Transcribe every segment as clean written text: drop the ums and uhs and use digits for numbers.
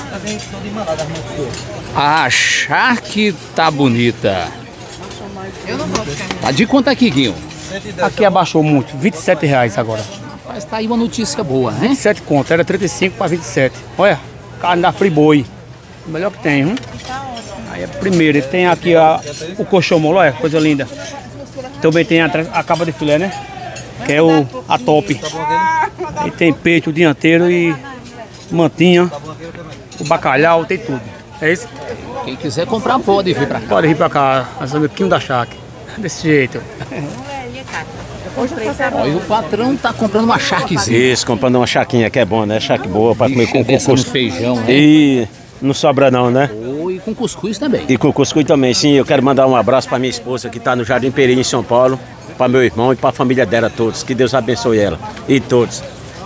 A charque tá bonita. Tá de quanto aqui, Guinho? Aqui abaixou muito, R$27 agora. Mas tá aí uma notícia boa, né? 27 conto, era 35 para 27. Olha, carne da Friboi. O melhor que tem, Aí é primeiro, tem aqui o colchão mole, olha, coisa linda. Também tem a capa de filé, né? Que é a top. Aí tem peito, dianteiro e mantinha, o bacalhau, tem tudo. É isso? Quem quiser comprar pode vir pra cá. Pode vir pra cá, nós somos aqui da charque. Desse jeito. Olha, o patrão tá comprando uma charquezinha. Isso, comprando uma charquinha que é bom, né? Charque boa pra comer com cuscuz. Feijão, né? E não sobra não, né? E com cuscuz também. E com cuscuz também, sim. Eu quero mandar um abraço pra minha esposa que tá no Jardim Peri, em São Paulo. Pra meu irmão e pra família dela todos. Que Deus abençoe ela. E todos.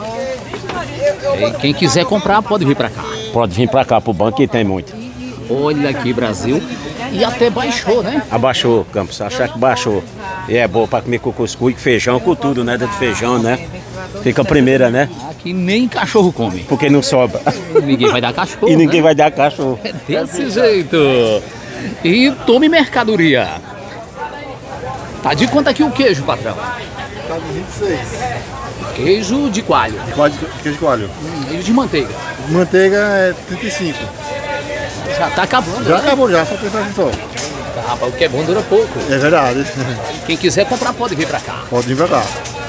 E quem quiser comprar pode vir pra cá. Pode vir pra cá pro banco que tem muito. Olha aqui, Brasil. E até baixou, né? Abaixou, Campos. A charque baixou. E é boa pra comer com cuscuz, feijão, com tudo, né? De feijão, né? Fica a primeira, né? Aqui nem cachorro come. Porque não sobra. Ninguém vai dar cachorro. E ninguém né? vai dar cachorro. É desse jeito. E tome mercadoria. Tá de quanto aqui o queijo, patrão? Tá de 26. Queijo de coalho. Queijo de coalho. Queijo de manteiga. Manteiga é 35. Já tá acabando. Já né? acabou, já. Só pensar só. Tá, rapaz, o que é bom dura pouco. É verdade. Quem quiser comprar pode vir pra cá. Pode vir pra cá.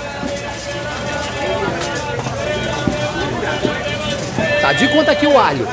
Tá de quanto aqui o alho?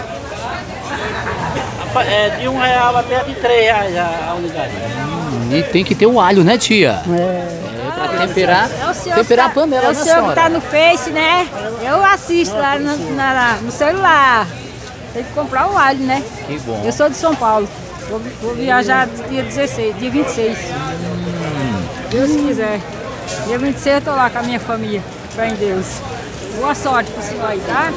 É de R$1 até de R$3 a unidade. E tem que ter o alho, né, tia? Pra temperar, temperar a panela, É o né, senhor que senhora? tá no Face, né? Eu assisto lá no celular. Tem que comprar o alho, né? Que bom. Eu sou de São Paulo. Vou viajar dia 16, dia 26. Deus quiser. Dia 26 eu tô lá com a minha família. Fé em Deus. Boa sorte pro senhor aí, tá?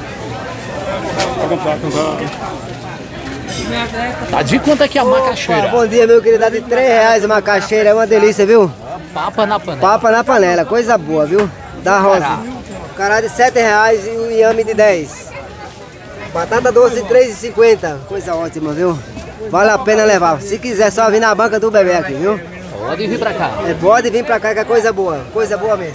Tá de quanto aqui a macaxeira? Bom dia, meu querido. Dá de R$3 a macaxeira, é uma delícia, viu? Papa na panela. Papa na panela, coisa boa, viu? Da rosa. Cará de R$7 e o inhame de 10. Batata doce de R$3,50. Coisa ótima, viu? Vale a pena levar. Se quiser, só vir na banca do bebê aqui, viu? Pode vir pra cá. Pode vir pra cá que é coisa boa mesmo.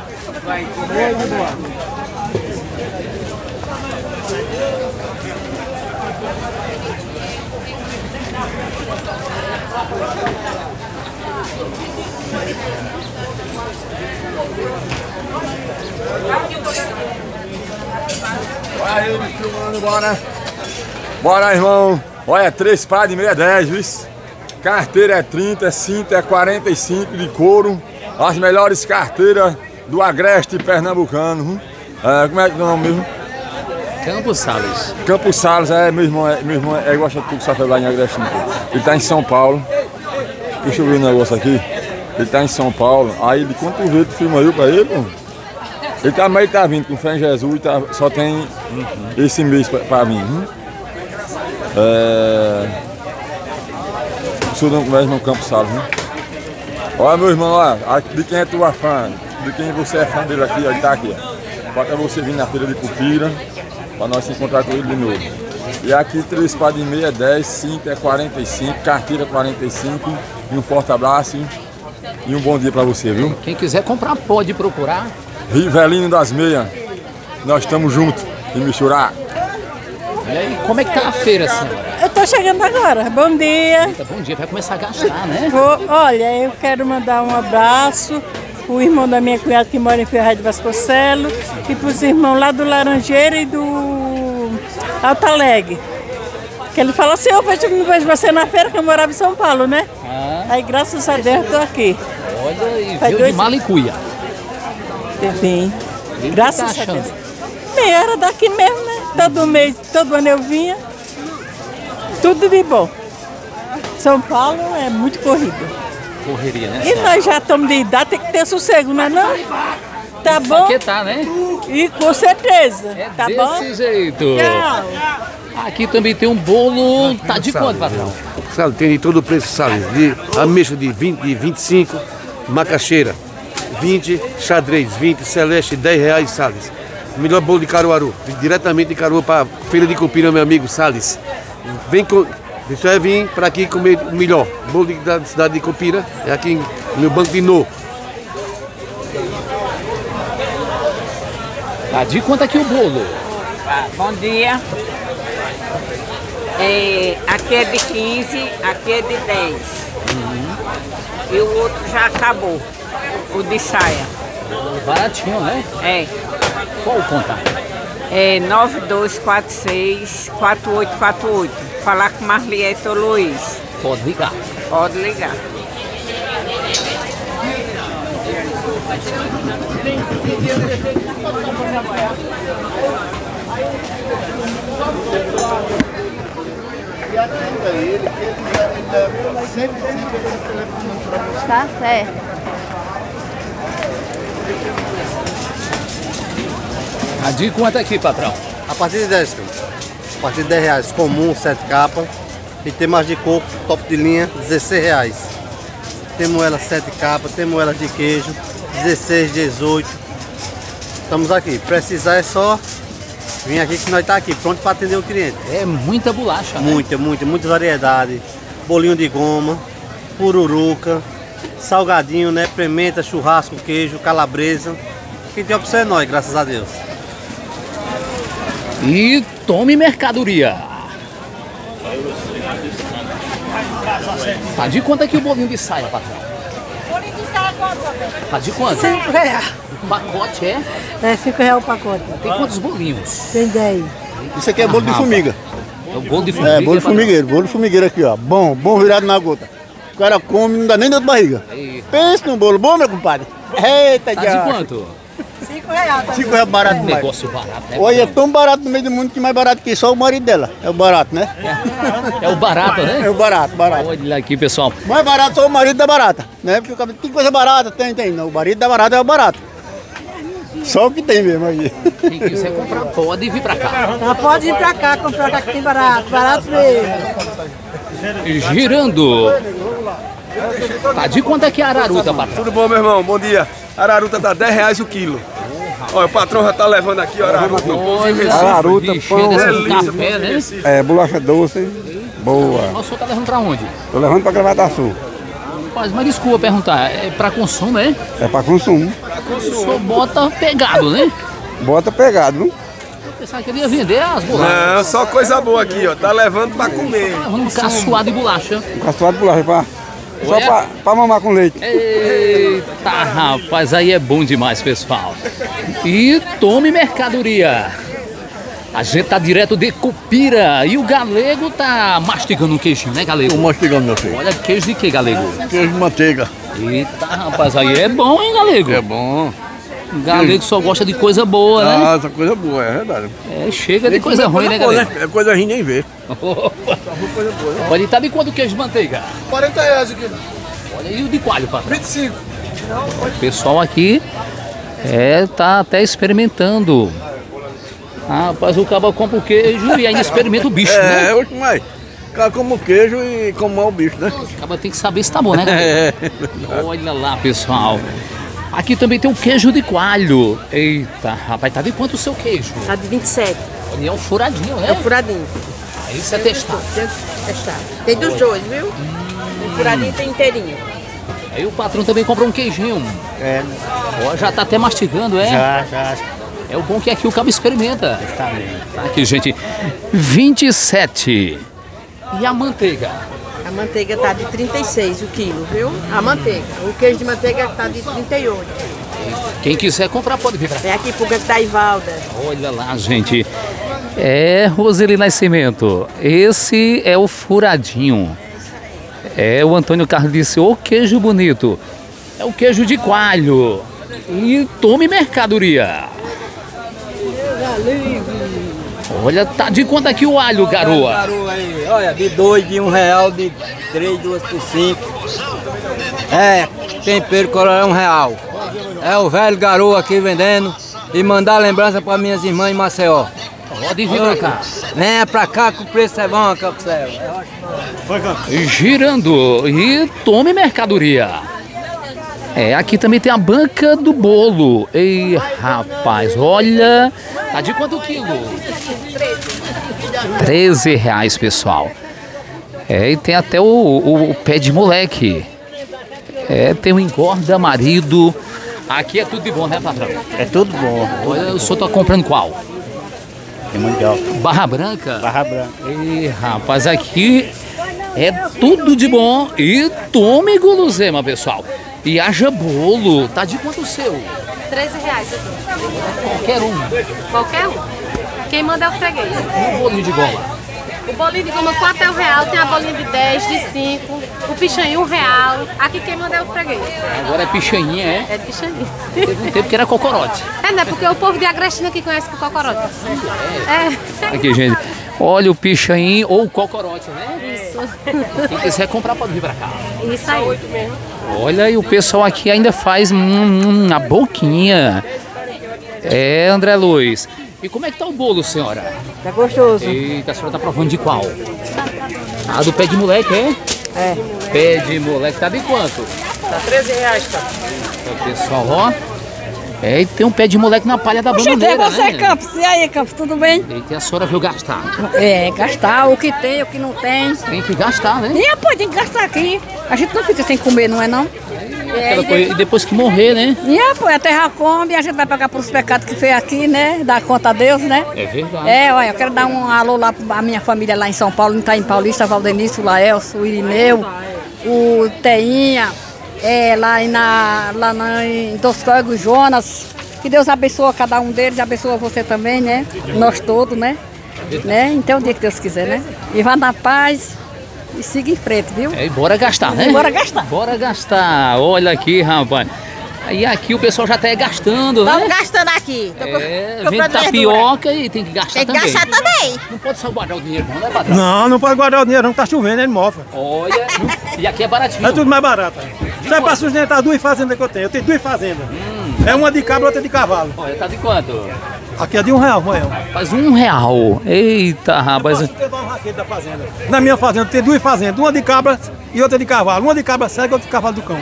Aí, me filmando, bora. Bora, irmão. Olha, 3 pares de meia 10, viu? Carteira é 30, cinta é 45 de couro. As melhores carteiras do Agreste Pernambucano. Como é que é o nome mesmo? Campos Salles. Campos Salles, meu irmão gosta de tudo que só lá em Agreste. Ele tá em São Paulo. Deixa eu ver o negócio aqui. Ele tá em São Paulo. Aí, de quanto vê, tu filma aí pra ele, pô? Ele tá vindo com fé em Jesus, só tem esse mês pra mim. O senhor não conhece no Campos Salles, né? Olha, meu irmão, ó, de quem é tua fã, de quem você é fã dele aqui, ó, ele tá aqui, ó. Falta você vir na feira de Cupira, pra nós se encontrar com ele de novo. E aqui 3 pares de meia, 10, cinta é 45, carteira 45, e um forte abraço e um bom dia pra você, viu? Quem quiser comprar pode procurar. Rivelino das Meias, nós estamos juntos em misturar. E aí, como é que tá a feira, senhora? Eu tô chegando agora. Bom dia. Eita, bom dia, vai começar a gastar, né? Olha, eu quero mandar um abraço pro irmão da minha cunhada que mora em Ferraz de Vasconcelos e pros irmãos lá do Laranjeira e do Alto Alegre. Que ele falou assim, eu não vejo você na feira, que eu morava em São Paulo, né? Aí graças a Deus eu tô aqui. Olha, e veio de Malicuia. Vim. Graças a Deus. Era daqui mesmo, né? Todo mês, todo ano eu vinha. Tudo de bom. São Paulo é muito corrido. Correria, né? E nós já estamos de idade, tem que ter sossego, não é não? Tá bom? Aqui tá, né? E com certeza. Tá bom? Desse jeito. Tchau. Aqui também tem um bolo. Tá de quanto, patrão? Sabe, tem de todo o preço, sabe? De ameixa de 20, de 25, macaxeira 20, xadrez 20, celeste R$10, Salles. melhor bolo de Caruaru. Vim diretamente de Caruaru para Feira de Cupira, meu amigo Salles. Vem com... Você vai vir para aqui comer o melhor bolo da cidade de Cupira. É aqui no Banco de Nô. Tá de quanto aqui o bolo? Bom dia. Aqui é de 15, aqui é de 10. E o outro já acabou, o de saia. Baratinho, né? É. Qual o contato? É 9246-4848. Falar com Marlieta ou Luiz. Pode ligar. Pode ligar. Tá certo. A de quanto aqui, patrão? A partir de 10, filho. A partir de 10 reais. Comum, 7 capas. E tem mais de coco, top de linha, 16 reais. Tem moela 7 capas, tem moela de queijo, 16, 18. Estamos aqui. Precisar é só vir aqui que nós tá aqui, pronto para atender o cliente. É muita bolacha, né? Muita variedade. Bolinho de goma, pururuca, salgadinho, né? Pimenta, churrasco, queijo, calabresa. Quem tem opção é nós, graças a Deus. E tome mercadoria. Tá de quanto aqui o bolinho de saia, patrão? Bolinho de saia quanto? Tá de quanto? 5 reais. O pacote é? É 5 reais o pacote. Tem quantos bolinhos? Tem 10. Isso aqui é bolo de formiga. É o bolo de formiga? É, bolo de formigueiro. Bolo de formigueiro aqui, ó. Bom virado na gota. O cara come, não dá nem dor de barriga. Pensa num bolo bom, meu compadre. Eita, Tá de quanto? 5 reais. 5 reais barato demais. Negócio barato, né? Olha, é tão barato no meio do mundo que mais barato que só o marido dela. É o barato, né? É o barato, né? É o barato. Olha aqui, pessoal. Mais barato só o marido da barata, né? Porque o cabelo tem coisa barata, tem. Não, o marido da barata é o barato. Só o que tem mesmo aqui. Quem quiser comprar, pode vir pra cá. Pode vir pra cá, comprar cá que tem barato. Barato mesmo. Girando. Tá de quanto aqui a araruta, patrão? Tudo bom, meu irmão? Bom dia. Araruta tá 10 reais o quilo. Olha, o patrão já tá levando aqui a araruta. Araruta, pão, café, né? É, bolacha doce, boa. O senhor tá levando pra onde? Tô levando pra Gravataçu. Mas desculpa perguntar, é pra consumo, é? É pra consumo. O senhor bota pegado, né? Bota pegado, viu? Eu pensava que ele ia vender as bolachas. Não, só coisa boa aqui, ó. Tá levando pra comer. Tá levando um caçoado de bolacha. Um caçoado de bolacha só pra mamar com leite. Eita, rapaz, aí é bom demais, pessoal. E tome mercadoria. A gente tá direto de Cupira e o Galego tá mastigando um queijinho, né, Galego? Tô mastigando, meu filho. Olha, queijo de que, Galego? Queijo de manteiga. Eita, rapaz, aí é bom, hein, Galego? É bom. O Galego só gosta de coisa boa, né? Ah, essa coisa boa, é verdade. É, chega de coisa ruim, né, Galego? É coisa ruim nem ver. Opa. Olha, tá de quanto o queijo de manteiga? 40 reais o quilo. Olha, e o de coalho, patrão? 25. O pessoal aqui tá até experimentando. Rapaz, o cabo compra o queijo e ainda experimenta o bicho, né? É, hoje mais. O cara come o queijo e come mal o bicho, né? O cabo tem que saber se tá bom, né, Galego? Olha lá, pessoal. Aqui também tem o queijo de coalho. Eita, rapaz, tá de quanto o seu queijo? Tá de 27. Olha, é um furadinho, né? É o furadinho. Aí você é testado. Tem dos dois, viu? Tem furadinho e tem inteirinho. Aí o patrão também compra um queijinho. É. Ó, já tá até mastigando, é? Já. É o bom que aqui o cabo experimenta. Tá aqui, gente. 27. E a manteiga? A manteiga tá de 36 o quilo, viu? A manteiga. O queijo de manteiga tá de 38. Quem quiser comprar pode vir pra cá. É aqui pro Gangue da Ivalda. Olha lá, gente. É, Roseli Nascimento. Esse é o furadinho. É, o Antônio Carlos disse, ô queijo bonito. É o queijo de coalho. E tome mercadoria. Olha, tá de quanto aqui o alho, garoa? Garoa aí, olha, de 2, de 1 real, de 3, 2 por 5. É, tempero colorado 1 real. É o velho garoa aqui vendendo e mandar lembrança para minhas irmãs em Maceió. Pode vir pra cá. Venha pra cá que o preço é bom, Capucel. Girando e tome mercadoria. Aqui também tem a banca do bolo. Ei, rapaz, olha. Tá de quanto quilo? 13 reais, pessoal. E tem até o pé de moleque. Tem o engorda marido. Aqui é tudo de bom, né, patrão? É tudo bom. Olha, o senhor tá comprando qual? É mundial. Barra Branca? Barra Branca. Ei, rapaz, aqui é tudo de bom. E tome gulosema, pessoal. E haja bolo. Tá de quanto o seu? 13 reais. Qualquer um. Qualquer um. Quem manda é o freguês. E o bolinho de goma? O bolinho de goma 4 é R$1, tem a bolinha de 10, de 5, o pichainho R$1. Aqui quem manda é o freguês. Agora é pichainha, é? É de pichainha. Teve um tempo que era cocorote. Né? Porque o povo de Agrestina que conhece por cocorote. Aqui, gente. Olha o pichainho ou o cocorote, né? Isso. Quem quiser comprar pode vir pra cá. Isso aí. Olha, e o pessoal aqui ainda faz a boquinha. André Luiz. E como é que tá o bolo, senhora? Tá gostoso. Eita, a senhora tá provando de qual? Ah, do pé de moleque, é? É. Pé de moleque, tá de quanto? Tá 13 reais, cara. Pessoal, ó. E tem um pé de moleque na palha da bananeira, né? Você, Campos. E aí, Campos, tudo bem? Eita, a senhora veio gastar. Gastar o que tem, o que não tem. Tem que gastar, né? E pô, tem que gastar aqui. A gente não fica sem comer, não é não? E depois que morrer, né? E pô, a terra come, a gente vai pagar pelos pecados que fez aqui, né? Dar conta a Deus, né? É verdade. Olha, eu quero dar um alô lá pra minha família lá em São Paulo, tá em Paulista, Valdenício, o Laelso, o Irineu, o Teinha, lá em Dos Códigos, Jonas. Que Deus abençoe cada um deles, abençoe você também, né? Nós todos, né? Então, o dia que Deus quiser, né? E vá na paz e siga em frente, viu? E bora gastar, né? Bora gastar. Bora gastar. Olha aqui, rapaz. E aqui o pessoal já tá gastando, né? Estamos gastando aqui. Vende tapioca e tem que gastar também. Tem que gastar também. Não pode só guardar o dinheiro, não, né, patrão? Não pode guardar o dinheiro, não, tá chovendo, ele mofa. Olha, e aqui é baratinho. É tudo mais barato. Isso é pra sustentar 2 fazendas que eu tenho. Eu tenho 2 fazendas. É uma de cabra e outra de cavalo. Olha, tá de quanto? Aqui é de R$1, moel. Faz R$1. Eita, rapaz. Eu posso ter um raquete da fazenda. Na minha fazenda tem 2 fazendas, uma de cabra e outra de cavalo. Uma de cabra cega e outra de cavalo do cão.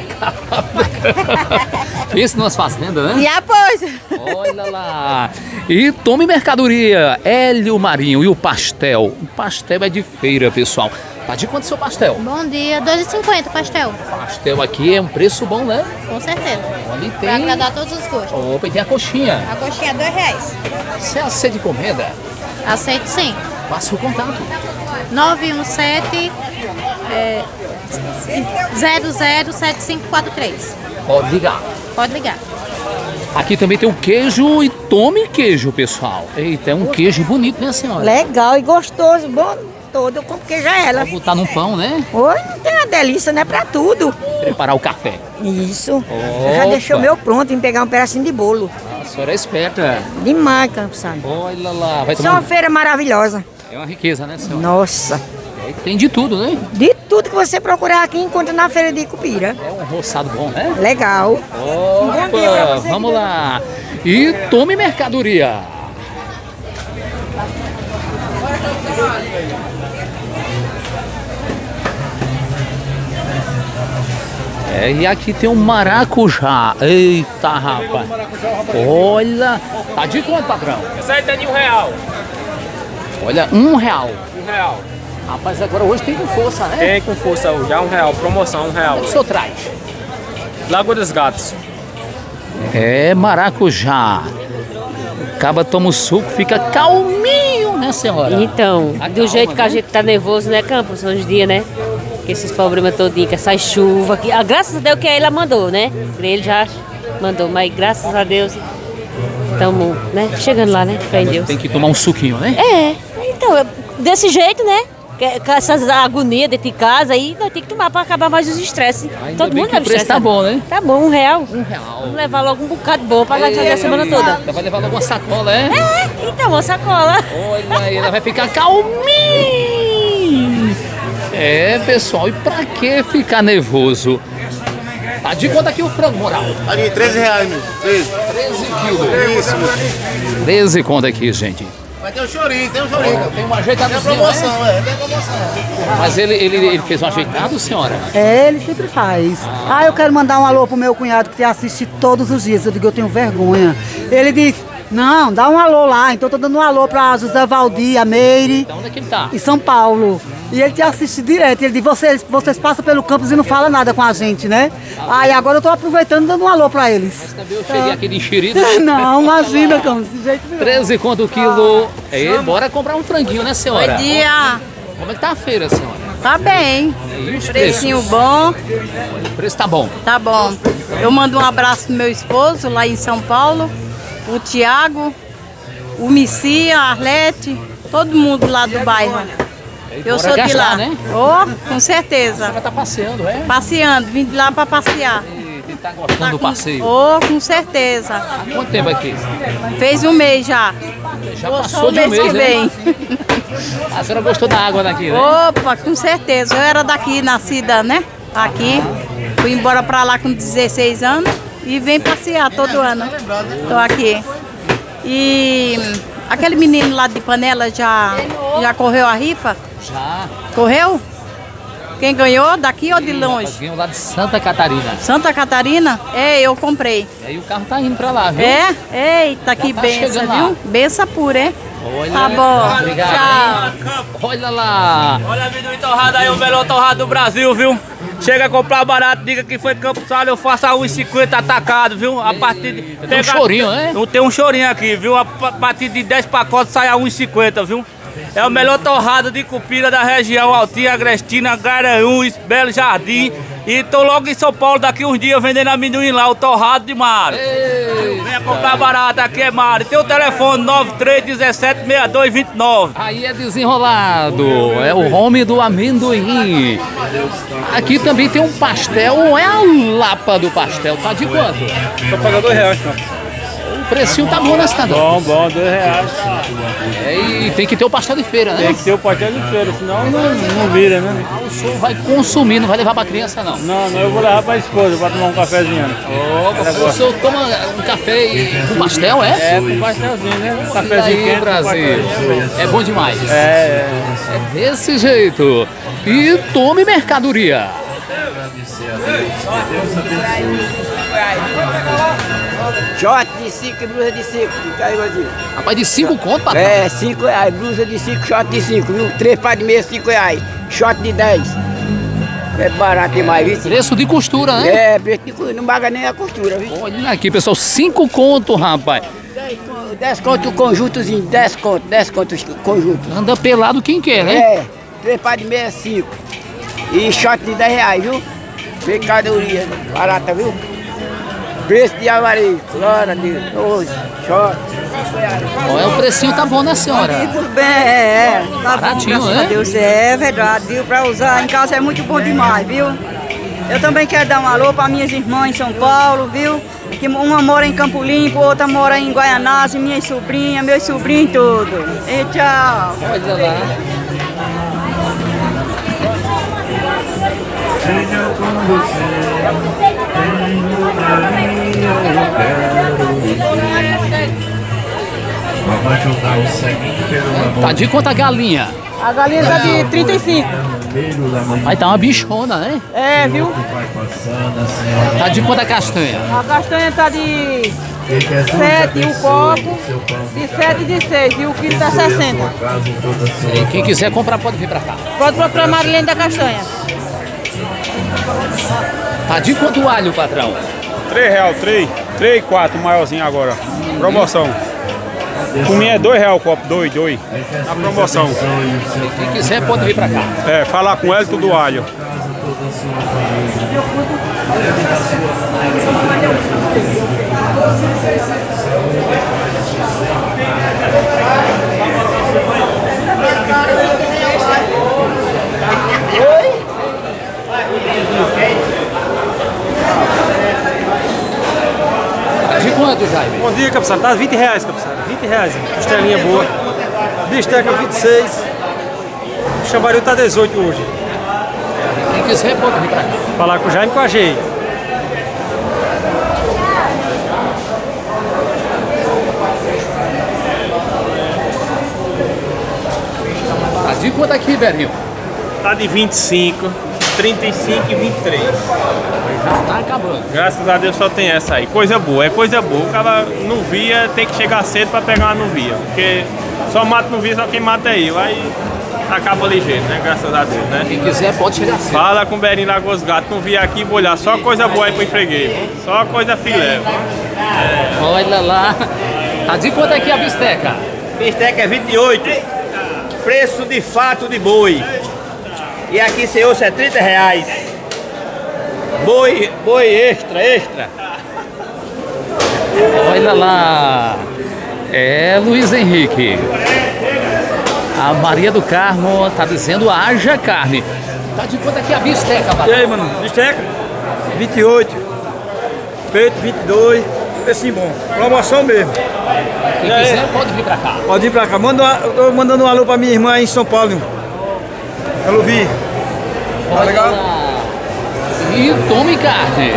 Isso nas fazendas, né? E após? Olha lá. E tome mercadoria. Hélio Marinho e o pastel. O pastel é de feira, pessoal. Tá de quanto seu pastel? Bom dia, R$2,50 pastel. Pastel aqui é um preço bom, né? Com certeza. Olha, tem... Pra agradar todos os gostos. Opa, e tem a coxinha. A coxinha é R$2. Você aceita encomenda? Aceito sim. Passa o contato. 917 007543. Pode ligar. Pode ligar. Aqui também tem o queijo e tome queijo, pessoal. Eita, é um queijo bonito, né, senhora? Legal e gostoso, bom todo. Eu compro queijo a ela. Pra botar num pão, né? Oi, tem uma delícia, né? Pra tudo. Preparar o café. Isso. Opa. Eu já deixei o meu pronto, vim pegar um pedacinho de bolo. A senhora é esperta. Demais, Campos, sabe? Olha lá. Vai Isso é uma feira maravilhosa. É uma riqueza, né, senhora? Nossa. Tem de tudo, né? De tudo que você procurar aqui, encontra na feira de Cupira. É um roçado bom, né? Legal. Opa, vamos lá. E tome mercadoria. E aqui tem um maracujá. Eita, rapaz. Olha. Tá de quanto, patrão? Essa aí tá de R$1. Olha, R$1. R$1. Rapaz, agora hoje tem com força, né? Tem com força hoje, já R$1, promoção R$1. O que o senhor traz? Lagoa dos Gatos. É maracujá. Acaba, toma o suco, fica calminho, né, senhora? Então, do jeito que a gente tá nervoso, né, Campos, hoje em dia, né? Que esses problemas todinhos, que essa chuva, que, graças a Deus que ela mandou, né? Ele já mandou, mas graças a Deus estamos, né, chegando lá, né? Fé em Deus. Tem que tomar um suquinho, né? Então, desse jeito, né? Com essas agonias dentro de casa aí, nós temos que tomar para acabar mais os estresses. Todo mundo leva estresse. Tá bom, né? Tá bom, R$1. Vamos levar logo um bocado bom para nós fazer a semana toda. Vai levar logo uma sacola, é? Então, uma sacola. Olha aí, ela vai ficar calminha. Pessoal, e pra que ficar nervoso? Tá de quanto aqui o frango, moral? Ali, R$13, meu. 13 quilos. Isso, meu. 13 conto aqui, gente. Mas tem o chorinho, tem o chorinho. Tem um ajeitado. Tem promoção, tem promoção. Mas ele fez um ajeitado, senhora? É, ele sempre faz. Ah, eu quero mandar um alô pro meu cunhado que assiste todos os dias. Eu digo, eu tenho vergonha. Ele diz, não, dá um alô lá. Então eu tô dando um alô pra José Valdir, a Meire. Então onde é que ele tá? Em São Paulo. E ele te assiste direto. Ele diz, vocês passam pelo campus e não falam nada com a gente, né? Aí agora eu tô aproveitando e dando um alô pra eles. Mas também eu cheguei aqui de enxerido. Não, imagina, Campos, desse jeito mesmo. 13 conto o quilo. Bora comprar um franguinho, né, senhora? Bom dia. Como é que tá a feira, senhora? Tá bem. E os Precinho preços? bom. O preço tá bom. Tá bom. Eu mando um abraço pro meu esposo lá em São Paulo, o Tiago, o Missia, a Arlete, todo mundo lá do bairro. Eu sou de lá, né? Oh, com certeza. Você vai estar passeando, é? Passeando, vim de lá para passear. E tá gostando do passeio? Oh, com certeza. Há quanto tempo aqui? Fez um mês já. Já Ou passou só o de um mês, que né? vem. A senhora gostou da água daqui, né? Opa, com certeza. Eu era daqui, nascida, né? Aqui. Fui embora para lá com 16 anos e venho passear todo ano. Tô aqui. E aquele menino lá de Panela já correu a rifa? Já. Correu? Quem ganhou? Daqui ou de longe? Vinha lá de Santa Catarina. Santa Catarina? É, eu comprei. E aí o carro tá indo pra lá, viu? É? Eita, que tá benção, chegando lá. viu? Benção pura, é? Olha, tá bom. Obrigado, Tchau. hein? Olha lá. Olha a amendoim torrado aí, o melhor torrado do Brasil, viu? Chega a comprar barato, diga que foi Campos Sales, eu faço a 1,50 atacado, viu? A partir de... Tem um chorinho, né? Não tem um chorinho aqui, viu? A partir de 10 pacotes sai a 1,50, viu? É o melhor torrado de cupira da região, Altinha, Agrestina, Garanhuns, Belo Jardim. E tô logo em São Paulo daqui uns dias vendendo amendoim lá, o torrado de Mário. Venha comprar barato, aqui é Mário. Tem o telefone 93176229. Aí é desenrolado, é o home do amendoim. Aqui também tem um pastel, é a lapa do pastel, tá de quanto? Tô pagando R$2, mano. O precinho tá bom, né, cidadão? Bom, R$2. E tem que ter o pastel de feira, né? Tem que ter o pastel de feira, senão não vira, né? O senhor vai consumir, não vai levar pra criança, não? Não, eu vou levar pra esposa pra tomar um cafezinho. O senhor toma um café com pastel, é? É, com pastelzinho, né? Um Olha cafezinho aí, quente. Brasil. É bom demais. É desse jeito. E tome mercadoria. Short de 5 e blusa de 5, de Rapaz, de 5 conto, patrão? É, R$5, blusa de 5, short de 5, viu? 3 pares de meia, R$5, short de 10. É barato demais, viu? Preço de costura, né? É, preço de costura, não paga nem a costura, viu? Olha aqui, pessoal, 5 conto, rapaz. 10 conto o conjuntozinho, 10 conto o conjunto. Anda pelado quem quer, né? É, 3 pares de meia, 5. E short de R$10, viu? Mercadoria barata, viu? Preço de avaria, glória a Deus, hoje, short. Olha, o precinho tá bom, né, senhora? Tudo bem, tá baratinho, bom, né? graças a Deus, é verdade, viu? Pra usar em casa é muito bom demais, viu? Eu também quero dar um alô para minhas irmãs em São Paulo, viu? Que uma mora em Campo Limpo, outra mora em Guaianazes, minhas sobrinhas, meus sobrinhos tudo. E tchau. Olha lá. Seja com você, tenho carinho, eu quero viver. Vamos ajudar o ceguinho pelo amor. Tá de quanto a galinha? A galinha tá de 35. Aí tá uma bichona, né? É, viu? Tá de quanto a castanha? A castanha tá de 7 o copo, de 7 e de 6, e o quilo tá 60. E quem quiser comprar pode vir pra cá. Pode procurar Marilene da Castanha. Tá de quanto o alho, patrão? R$3, 3 e 4, maiorzinho agora. Promoção. Por mim é R$2 o copo, 2. Na promoção. Quem quiser pode vir pra cá. É, falar com ela tudo alho. De quanto, Jaime? Bom dia, Cabeçada. Tá R$20, Cabeçada. R$20. Costelinha boa. Bisteca 26. O chambaril tá 18 hoje. Quem quiser pode vir pra cá. Falar com o Jaime e com a Gei. quanto aqui, Berinho? Tá de 25, 35 e 23. Já tá acabando. Graças a Deus só tem essa aí. Coisa boa, é coisa boa. O cara não via, tem que chegar cedo pra pegar uma novia. Porque só mata não via, só quem mata é eu. Aí acaba ligeiro, né? Graças a Deus, né? Quem quiser pode chegar cedo. Fala com o Berinho Lagoas Gato, não via aqui vou olhar. Só coisa boa aí pro freguês. Só coisa filé. Olha lá. Tá de quanto aqui a bisteca? Bisteca é 28. Preço de fato de boi. E aqui sem osso é 30 reais. Boi extra. Olha lá. É Luiz Henrique. A Maria do Carmo tá dizendo haja carne. Tá de quanto aqui a bisteca, patrão? E aí, mano? Bisteca? 28. Peito 22. Precinho bom. Promoção mesmo. Quem quiser pode vir pra cá. Pode vir pra cá. Eu tô mandando um alô pra minha irmã aí em São Paulo. Ela ouvi. Tá legal? E tome carne.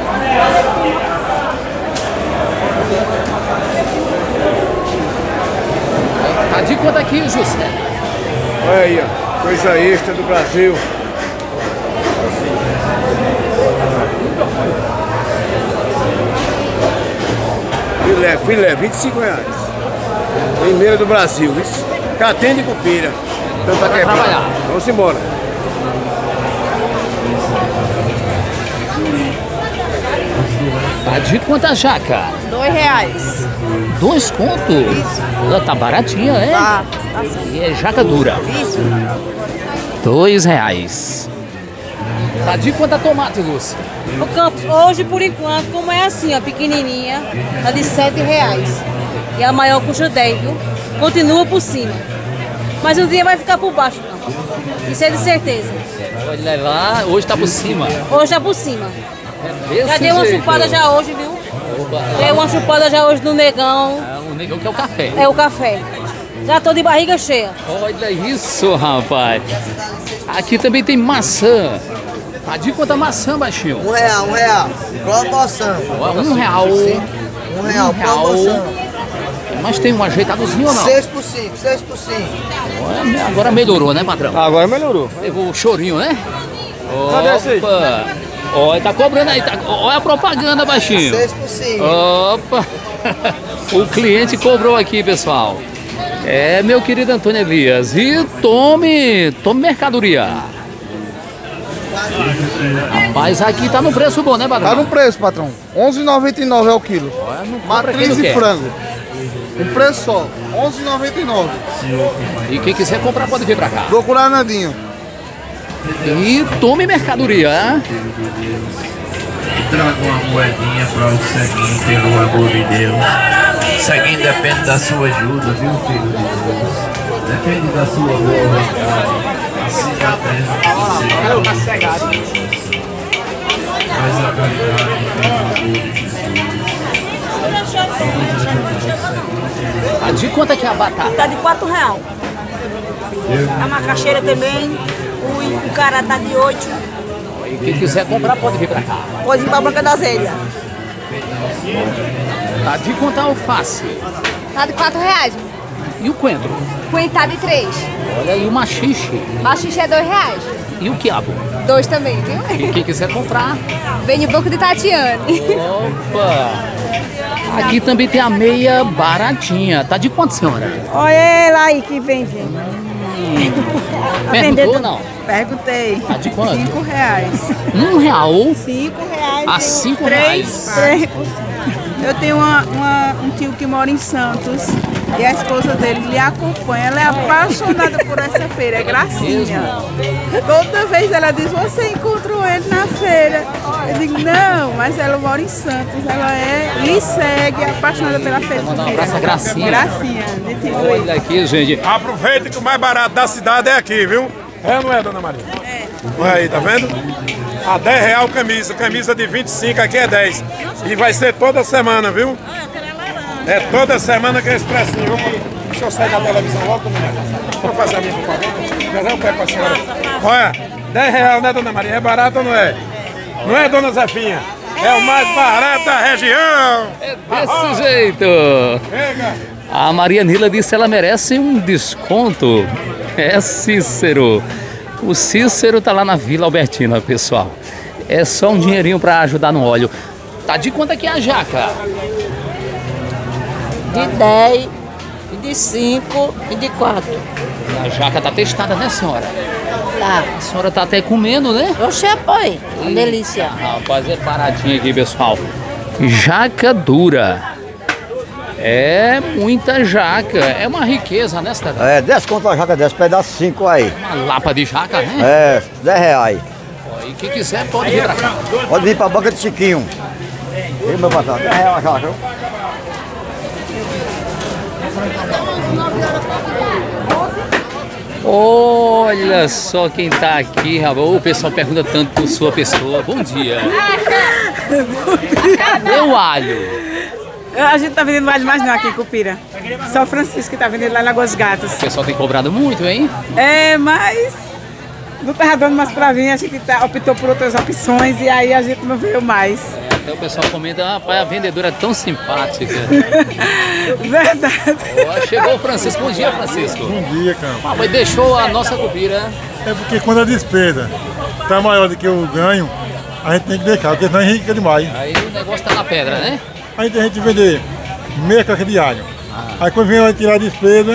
Tá de quanto aqui, José? Olha aí, ó. Coisa extra do Brasil. Filé, 25 reais. Primeira do Brasil, isso. Catem de cupira. Então tá quebrado. Vamos embora. Tá de quanto a jaca? R$2. 2 conto? Isso. Ela tá baratinha, é? Tá. E é jaca dura. Isso. R$2. Tá de quanto a tomate, Lúcia? O Campos, hoje por enquanto, como é assim, ó, pequenininha, tá de R$7. E a maior custa 10, viu? Continua por cima. Mas um dia vai ficar por baixo, Campos. Isso é de certeza. Olha lá, hoje tá por cima. Hoje tá por cima. É já dei uma chupada já hoje, viu? Dei uma chupada já hoje no negão. O negão que é o café. É o café. Já tô de barriga cheia. Olha isso, rapaz. Aqui também tem maçã. Tá de quanto a maçã, baixinho? R$1. Promoção. R$1. R$1, promoção. Mas tem um ajeitadozinho ou não? 6 por 5, 6 por 5. Agora melhorou, né, patrão? Agora melhorou. Levou o chorinho, né? Cadê esse aí? Olha, tá cobrando aí. Olha a propaganda, baixinho. 6 por 5. Opa! O cliente cobrou aqui, pessoal. É, meu querido Antônio Elias. E tome mercadoria. Rapaz, aqui tá no preço bom, né, patrão? Tá no preço, patrão. R$11,99 é o quilo. Matriz e frango. Um preço só. R$11,99. E quem quiser comprar pode vir pra cá. Procurar Nadinho. E tome mercadoria, hein? Traga uma moedinha para o Ceguinho, pelo amor de Deus. Ceguinho depende da sua ajuda, viu, filho de Deus? Depende da sua boa vontade. Assim da terra. Tá cegado. Mas a caridade, pelo amor de Jesus. Tá de quanto é que é a batata? Tá de R$4. A macaxeira também. O cara tá de 8. E quem quiser comprar pode vir pra cá. Pode ir pra Branca da Zélia. Tá de quanto a alface? Tá de R$4. E o coentro? Coentro tá de 3. Olha aí o machixe. Machixe é R$2. E o quiabo? 2 também, viu? E quem quiser comprar? Vem de boca de Tatiane. Opa! Aqui também tem a meia baratinha. Tá de quanto, senhora? Olha ela aí que vende. Perguntou ou não? Perguntei. Tá de quanto? R$5. R$1? R$5. A R$5? Três. Eu tenho um tio que mora em Santos e a esposa dele lhe acompanha. Ela é apaixonada por essa feira, é Gracinha. Toda vez ela diz, você encontrou ele na feira. Eu digo, não, mas ela mora em Santos. Ela lhe segue, apaixonada pela feira. Mandar um abraço a Gracinha. Gracinha, de Tigre. Olha aqui, gente. Aproveita que o mais barato da cidade é aqui, viu? É ou não é, dona Maria? É. Olha aí, tá vendo? A R$10 camisa de 25, aqui é 10. E vai ser toda semana, viu? É toda semana que é esse precinho. Deixa eu sair da televisão logo, mulher. Vou fazer a minha propaganda. Já eu pego com a senhora. Olha, R$10, né, dona Maria? É barato ou não é? Não é, dona Zefinha? É o mais barato da região! É desse jeito! A Maria Nila disse que ela merece um desconto. É Cícero. O Cícero tá lá na Vila Albertina, pessoal. É só um dinheirinho para ajudar no óleo. Tá de quanto aqui a jaca? De 10, de 5 e de 4. A jaca tá testada, né, senhora? Tá. A senhora tá até comendo, né? Oxe, pai, uma delícia. Rapaz, é paradinho aqui, pessoal. Jaca dura. É muita jaca. É uma riqueza, né, cidadão? É, 10 conto a jaca dessa, pedaço 5 aí. Uma lapa de jaca, né? É, 10 reais. E quem quiser pode vir pra cá. Pode vir pra banca de Chiquinho. E meu patrão, 10 reais a jaca. Olha só quem tá aqui, rapaz. O pessoal pergunta tanto por sua pessoa. Bom dia. Cadê o alho? A gente tá vendendo alho mais não aqui em Cupira. Só o Francisco que tá vendendo lá em Lagoas Gatas. O pessoal tem cobrado muito, hein? É, mas não tava dando mais pra vir, a gente optou por outras opções e aí a gente não veio mais. Até o pessoal comenta, rapaz, a vendedora é tão simpática. Verdade. Ó, chegou o Francisco. Bom dia, Francisco. Bom dia, cara. Ah, mas deixou a nossa Cupira. É porque quando a despesa tá maior do que o ganho, a gente tem que deixar, porque senão enriquece demais. Aí o negócio tá na pedra, né? Aí tem a gente vender meia caixa de alho. Aí quando vem a tirar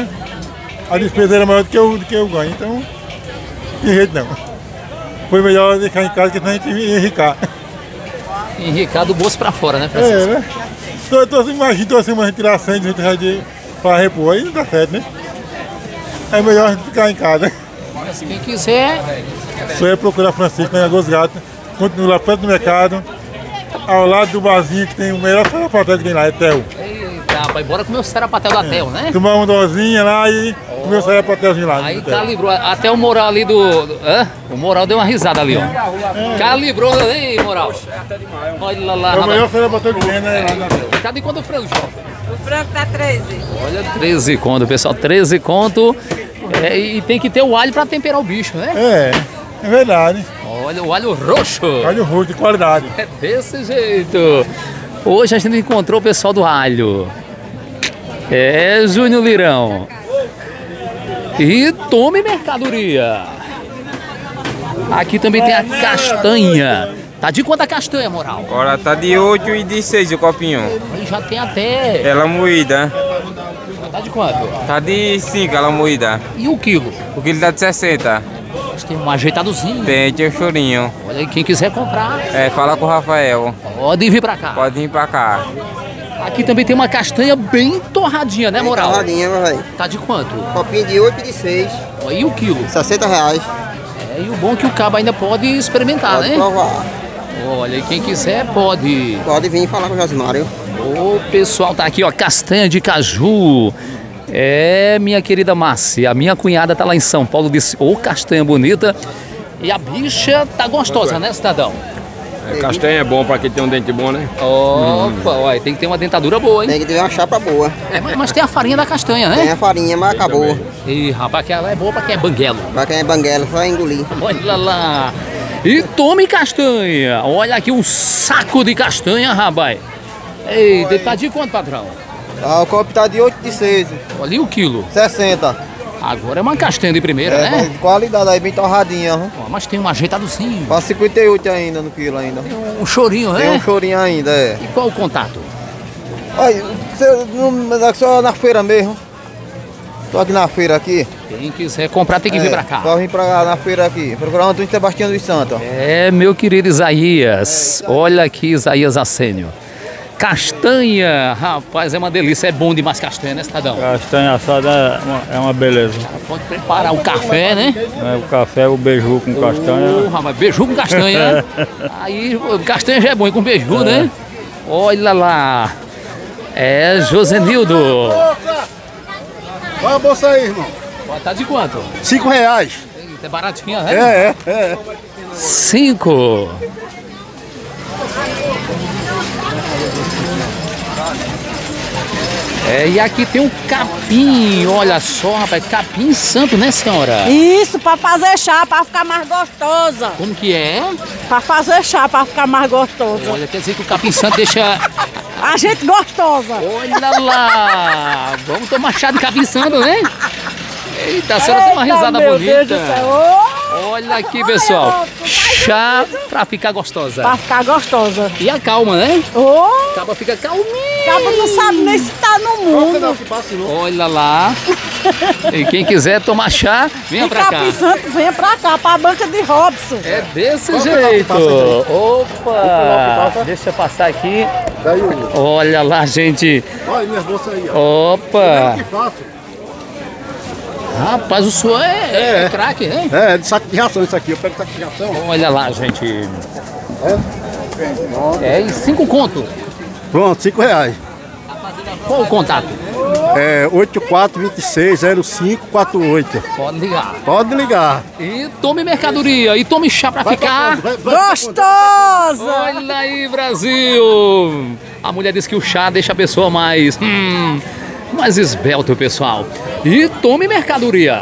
a despesa era maior do que o ganho. Então, de jeito não. Foi melhor deixar em casa, porque senão a gente ia enricar. Enricar do bolso pra fora, né, Francisco? É, né? Imagina toda semana a gente tirar 100, 200 reais pra repor, aí não dá certo, né? É melhor a gente ficar em casa. Mas quem quiser... Só ia procurar Francisco em Lagoas Gatas, continua lá perto do mercado, ao lado do barzinho que tem o melhor sarapatel que tem lá, é Tel. Eita, rapaz, bora comer o sarapatel da Tel, né? Tomar uma dosinha lá e comer o sarapatelzinho lá. Aí calibrou, até o Moral ali o Moral deu uma risada ali, ó. Calibrou, hein, Moral? Olha lá, é o melhor sarapatel que tem, né? Cadê quanto o frango, O frango tá 13. Olha, 13 conto, pessoal, 13 conto. É, e tem que ter o alho pra temperar o bicho, né? É verdade. Olha o alho roxo. Alho roxo de qualidade. É desse jeito. Hoje a gente encontrou o pessoal do alho. É, Júnior Lirão. E tome mercadoria. Aqui também tem a castanha. Tá de quanto a castanha, Moral? Agora tá de 8 e de 6 o copinho. Aí já tem até... Ela moída. Tá de quanto? Tá de 5 ela moída. E o quilo? O quilo tá de 60. Mas tem um ajeitadozinho. Tem o chorinho. Olha aí, quem quiser comprar. É, fala com o Rafael. Pode vir pra cá. Pode vir pra cá. Aqui também tem uma castanha bem torradinha, né, Moral? Torradinha, meu velho. Tá de quanto? Copinho de 8 e de 6. E o quilo? 60 reais. É, e o bom é que o cabo ainda pode experimentar, pode né? Provar. Olha, e quem quiser pode. Pode vir falar com o Josimário. O pessoal tá aqui, ó, castanha de caju. É, minha querida Márcia, a minha cunhada tá lá em São Paulo, disse, ô, castanha bonita. E a bicha tá gostosa, né, cidadão? Castanha é bom pra quem tem um dente bom, né? Opa, olha, tem que ter uma dentadura boa, hein? Tem que ter uma chapa boa. É, mas tem a farinha da castanha, né? Tem a farinha, mas acabou. Ih, rapaz, que ela é boa pra quem é banguelo. Pra quem é banguelo, só engolir. Olha lá. E tome castanha. Olha aqui um saco de castanha, rapaz. Eita, tá de quanto, patrão? Ah, o copo tá de 8 de 6. Olha e o quilo? 60. Agora é uma castanha de primeira, né? De qualidade aí, bem torradinha. Ó, mas tem um ajeitadozinho. Pra 58 ainda no quilo ainda. Tem um chorinho, né? Tem um chorinho ainda, é. E qual o contato? Aí, só na feira mesmo. Tô aqui na feira aqui. Quem quiser comprar tem que vir pra cá. Pode vir pra cá na feira aqui. Procurar o Antônio Sebastião dos Santos. É, meu querido Isaías. Olha aqui, Isaías Assênio. Castanha, rapaz, é uma delícia. É bom demais castanha, né, cidadão? Castanha assada é uma beleza. Pode preparar o café, né? O café, o beiju com castanha. Rapaz, beiju com castanha. Aí, castanha já é bom, e com beiju, né? Olha lá. É Josenildo. Olha a bolsa aí, irmão. Tá de quanto? 5 reais. É baratinha, né? É. 5. É, e aqui tem um capim, olha só, rapaz, capim santo, né, senhora? Isso, pra fazer chá, pra ficar mais gostosa. Como que é? Pra fazer chá, pra ficar mais gostosa. Olha, quer dizer que o capim santo deixa... A gente gostosa. Olha lá, vamos tomar chá de capim santo, né? Eita, a senhora tem uma risada meu bonita. Deus do céu. Olha aqui, pessoal. Chá pra ficar gostosa. Pra ficar gostosa. E a calma, né? Oh. Acaba fica calminho. Acaba não sabe nem se tá no mundo. Olha lá. E quem quiser tomar chá, venha pra cá. Capim Santo, venha pra cá, pra banca de Robson. É desse jeito. Opa. Deixa eu passar aqui. Olha lá, gente. Olha minhas bolsas aí, ó. Opa. Que faço. Rapaz, o senhor é craque, né? É de saco de ração isso aqui. Eu pego saco de ração. Olha lá, gente. E 5 conto. Pronto, R$5. Qual o contato? É 84260548. Pode ligar. Pode ligar. E tome mercadoria, e tome chá pra ficar gostosa. Olha aí, Brasil. A mulher diz que o chá deixa a pessoa mais esbelto, pessoal. E tome mercadoria.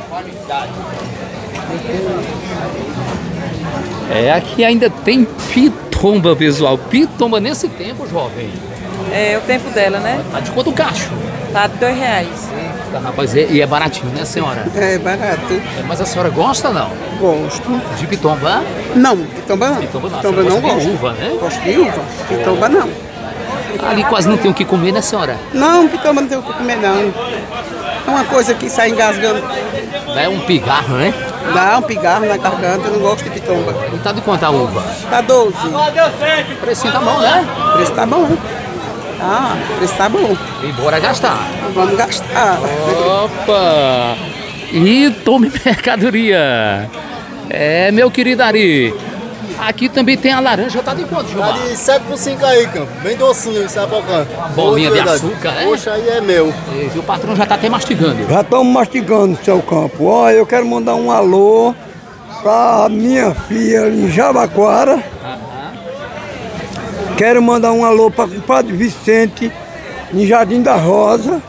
Aqui ainda tem pitomba, pessoal. Pitomba nesse tempo, jovem. É o tempo dela, né? Tá de quanto o cacho? Tá de R$2. Eita, rapaz, e é baratinho, né, senhora? É barato. Mas a senhora gosta ou não? Gosto. De pitomba? Não, pitomba não. Pitomba não, Pitomba não gosta de gosto. uva, né? Gosto de uva. Pitomba não. Ali quase não tem o que comer, né, senhora? Não, pitomba não tem o que comer, não. É uma coisa que sai engasgando. É um pigarro, né? Dá um pigarro na garganta, eu não gosto de pitomba. E tá de quanto a uva? Tá 12. O precinho tá bom, né? O preço tá bom. Ah, o preço tá bom. E bora gastar. Vamos gastar. Opa! E tome mercadoria. Meu querido Ari. Aqui também tem a laranja, tá de quanto, Gilmar? Tá de 7 por 5 aí, campo. Bem docinho, isso é bocando. Uma bolinha de açúcar, né? Poxa, aí é meu. E o patrão já tá até mastigando. Já estamos mastigando, seu Campo. Olha, eu quero mandar um alô pra minha filha em Jabaquara. Quero mandar um alô para o Padre Vicente em Jardim da Rosa.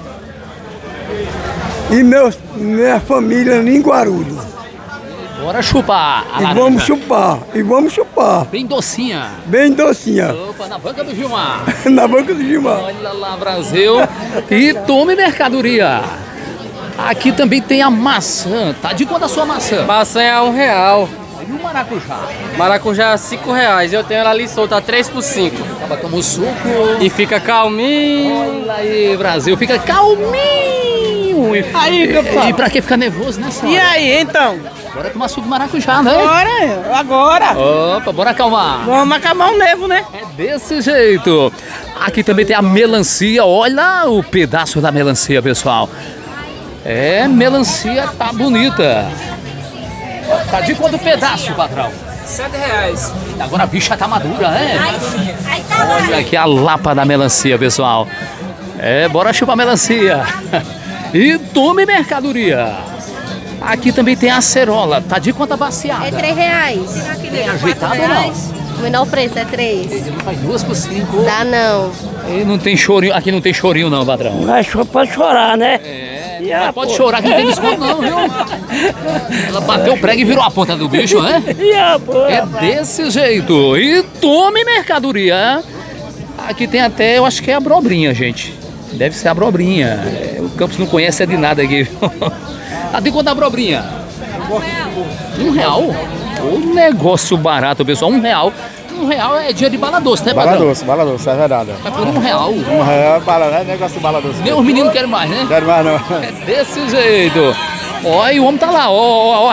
E minha família em Guarulhos. Bora chupar a laranja. E vamos chupar. Bem docinha. Bem docinha. Opa, na banca do Gilmar. Na banca do Gilmar. Olha lá, Brasil. E tome mercadoria. Aqui também tem a maçã. Tá de quanto a sua maçã? Maçã é R$1. E o maracujá? Maracujá é R$5. Eu tenho ela ali solta 3 por 5. Toma o suco. E fica calminho. Olha aí, Brasil. Fica calminho. Aí, meu pai. E pra que ficar nervoso, né, senhora? E aí, então? Bora tomar suco de maracujá, né? Bora, agora. Opa, bora acalmar. Vamos acalmar o nervo, né? É desse jeito. Aqui também tem a melancia. Olha o pedaço da melancia, pessoal. Melancia tá bonita. Tá de quanto pedaço, patrão? R$7. Agora a bicha tá madura, né? Olha aqui a lapa da melancia, pessoal. Bora chupar melancia. E tome mercadoria. Aqui também tem a acerola. Tá de quanto a baciada? É R$3. Tem ajeitado ou não? O menor preço é 3. Ele faz 2 por 5. Dá não. E não tem chorinho. Aqui não tem chorinho não, patrão. Mas pode chorar, né? Mas pode chorar que não tem desconto não, viu? Ela bateu o prego e virou a ponta do bicho, né? É desse jeito. E tome mercadoria. Aqui tem até, eu acho que é a abobrinha, gente. Deve ser a abobrinha. O Campos não conhece de nada aqui. Tá de quanto a abobrinha? R$1? Um negócio barato, pessoal. R$1. R$1 é dia de bala doce, né, patrão? Bala doce, é verdade. Tá por R$1. R$1 é negócio de bala doce. Nem os meninos querem mais, né? Quero mais não. É desse jeito. Ó, e o homem tá lá, ó.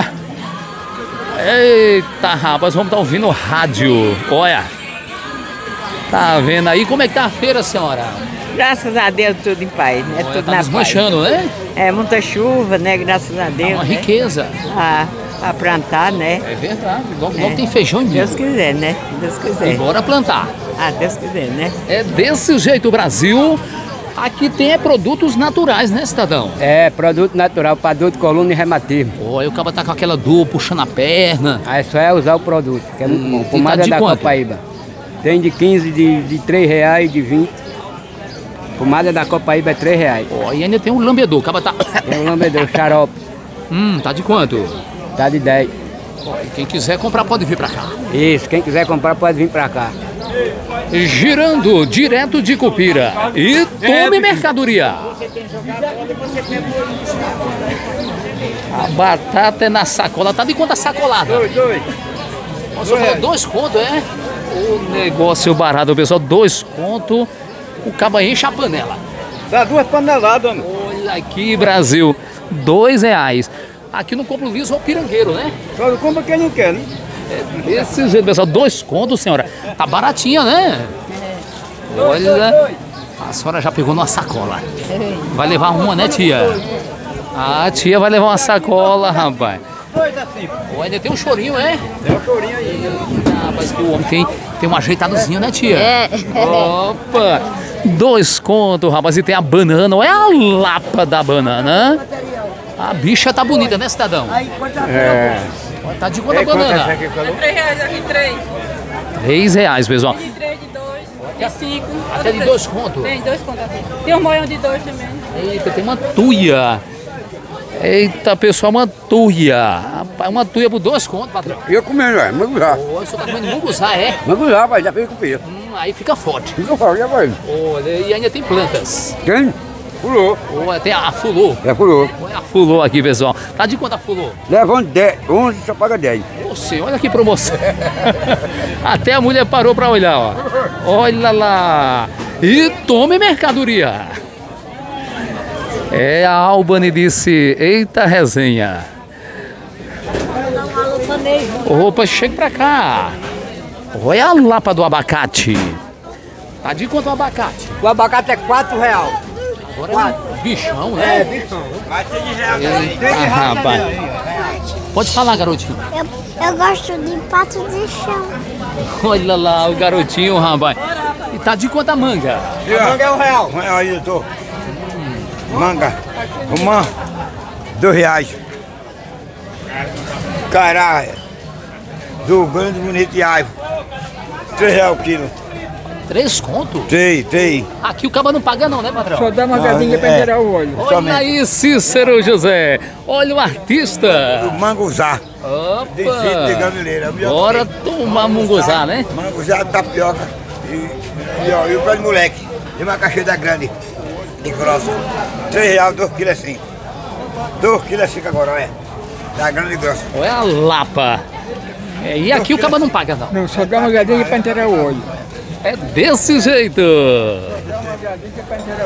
Eita, rapaz, o homem tá ouvindo rádio. Olha. Tá vendo aí? Como é que tá a feira, senhora? Graças a Deus, tudo em paz, né? Tudo tá na desmanchando, paz. né? É muita chuva, né? Graças a Deus. Uma né? riqueza. Pra plantar, né? É verdade. Logo tem feijão em Deus quiser, né? Deus quiser. E bora plantar. Deus quiser, né? É desse jeito, Brasil. Aqui tem produtos naturais, né, cidadão? Produto natural para dor de coluna e reumatismo. Olha, o cara tá com aquela dor puxando a perna. Aí só é usar o produto, que é muito bom. Pomada tá da quanto? Copaíba. Tem de 15, de R$3, de 20. Pomada da Copaíba é R$3. E ainda tem um lambedor, acaba tá... Tem um lambedor, xarope. Tá de quanto? Tá de 10. E quem quiser comprar pode vir pra cá. Isso, quem quiser comprar pode vir pra cá. Girando direto de Cupira. E tome mercadoria. A batata é na sacola. Tá de quanto a sacolada? Dois. Você falou 2 conto, é? O negócio barato, pessoal. 2 conto. O cabo enche a panela. Dá 2 paneladas, homem. Olha aqui, Brasil. R$2. Aqui não compra o liso ou o pirangueiro, né? Só não compra quem não quer, né? É desse jeito, pessoal. 2 contos, senhora. Tá baratinha, né? Olha. A senhora já pegou numa sacola. Vai levar uma, né, tia? A tia vai levar uma sacola, rapaz. Olha, tem um chorinho, é? Tem um chorinho aí. Rapaz, que o homem tem um ajeitadozinho, né, tia? É. Opa! 2 contos, rapaz. E tem a banana. Olha a lapa da banana. A bicha tá bonita, né, cidadão? É. Tá de quanto a banana? É R$3 aqui, 3. R$3, pessoal. De 3, de 2, de 5. Até de 2 contos? Tem 2 contos aqui. Tem um moião de 2 também. Eita, tem uma tuia. Eita, pessoal, uma tuia. Rapaz, uma tuia por 2 contos, patrão. Eu comendo, manguzá. Ô, o senhor tá comendo munguzá, é? Manguzá, vai, já fez comida. Aí fica forte. Fica forte, já vai. Olha, e ainda tem plantas. Tem? Fulô. Olha, tem a fulô. É fulô. Olha a fulô aqui, pessoal. Tá de quanto a fulô? Levando 10, 11, só paga 10. Você, olha que promoção. Até a mulher parou pra olhar, ó. Olha lá. E tome mercadoria. É, a Albany disse, eita resenha. Opa, chega pra cá. Olha a lapa do abacate. Tá de quanto o abacate? O abacate é R$4. Agora é bichão, né? É, bichão. Eita, rapaz. Pode falar, garotinho. Eu gosto de pato de chão. Olha lá o garotinho, rapaz. E tá de quanto a manga? A manga é R$1. R$1 aí, eu tô. Manga. Uma, R$2. Caralho. Do grande bonito de Aivo. R$3 o quilo. 3 conto? Tem. Aqui o caba não paga não, né, patrão? Só dá uma gadinha pra tirar o olho. Olha aí, Cícero José. Olha o artista. Do manguzá. Opa. De Gamileira. Bora tomar munguzá, né? Manguzá, tapioca e o pé de moleque. E uma caixeira grande e grossa. R$3, 2 quilos assim. 2 quilos assim agora, olha. Da grande e grossa. Olha a lapa. É, e aqui o caba não paga não. Não, só dá uma gadinha pra tirar o olho. É desse jeito.